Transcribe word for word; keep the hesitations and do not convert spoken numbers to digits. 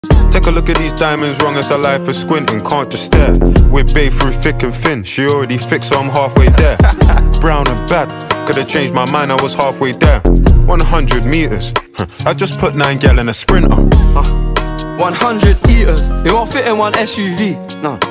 Take a look at these diamonds, wrong as a life is squinting, can't just stare. We're bae through thick and thin, she already fixed so I'm halfway there. Brown and bad, could've changed my mind, I was halfway there. one hundred meters, I just put nine gal in a sprinter. uh, one hundred eaters, it won't fit in one S U V, no.